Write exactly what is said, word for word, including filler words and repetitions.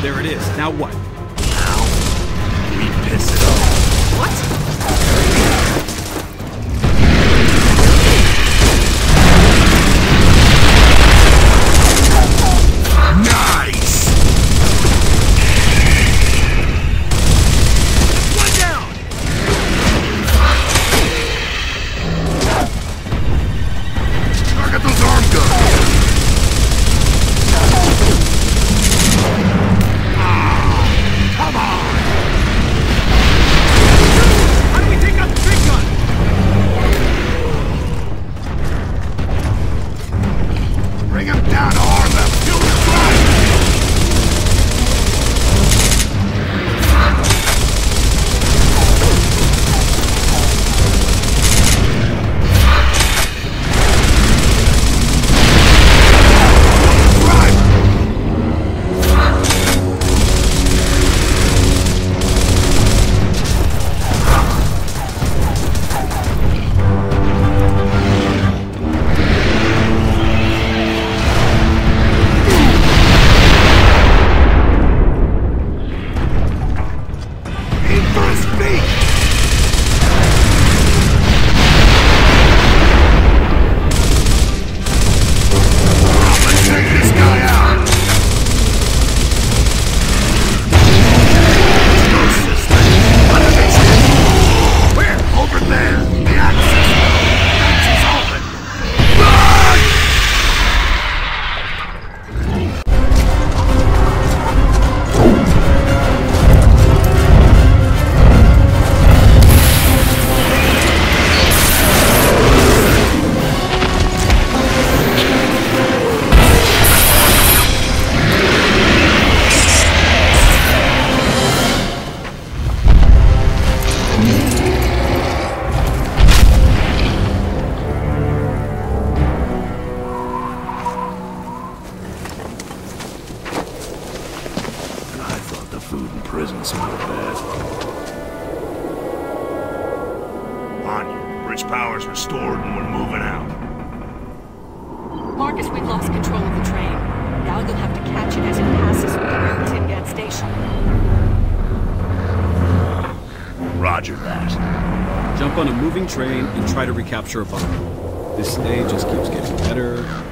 There it is. Now what? Now, we piss it off. What? Nice! One down! Target those arm guns! Come on! How do we take out the big gun? Bring him down to our level! Kill the driver! Food in prison smelled bad. Anya, Rich Power's restored and we're moving out. Marcus, we've lost control of the train. Now you'll have to catch it as it passes through Tingat Station. Roger that. Jump on a moving train and try to recapture a bomb. This day just keeps getting better